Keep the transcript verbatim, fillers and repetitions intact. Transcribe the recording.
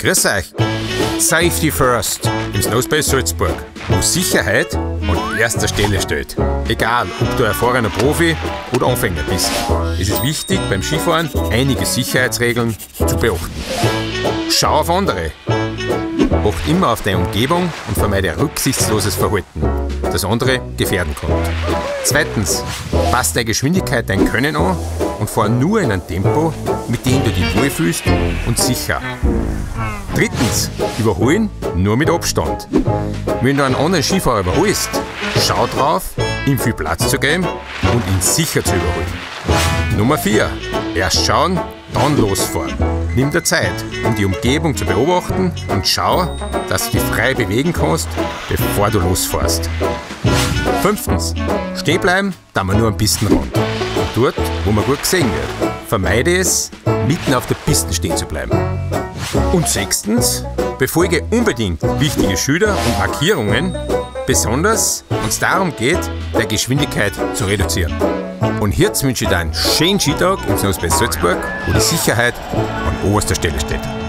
Grüß euch! Safety First im Snowspace Salzburg, wo Sicherheit an erster Stelle steht. Egal, ob du erfahrener Profi oder Anfänger bist. Es ist wichtig, beim Skifahren einige Sicherheitsregeln zu beachten. Schau auf andere. Acht immer auf deine Umgebung und vermeide ein rücksichtsloses Verhalten, das andere gefährden kann. Zweitens, pass deine Geschwindigkeit dein Können an und fahr nur in einem Tempo, mit dem du dich wohlfühlst und sicher. Drittens, überholen nur mit Abstand. Wenn du einen anderen Skifahrer überholst, schau drauf, ihm viel Platz zu geben und ihn sicher zu überholen. Nummer vier, erst schauen, dann losfahren. Nimm dir Zeit, um die Umgebung zu beobachten und schau, dass du dich frei bewegen kannst, bevor du losfährst. Fünftens, stehen bleiben, da man nur am Pistenrand. Und dort, wo man gut gesehen wird. Vermeide es, mitten auf der Piste stehen zu bleiben. Und sechstens, befolge unbedingt wichtige Schilder und Markierungen, besonders wenn es darum geht, deine Geschwindigkeit zu reduzieren. Und jetzt wünsche ich dir einen schönen Skitag im Snowspace Salzburg, wo die Sicherheit an oberster Stelle steht.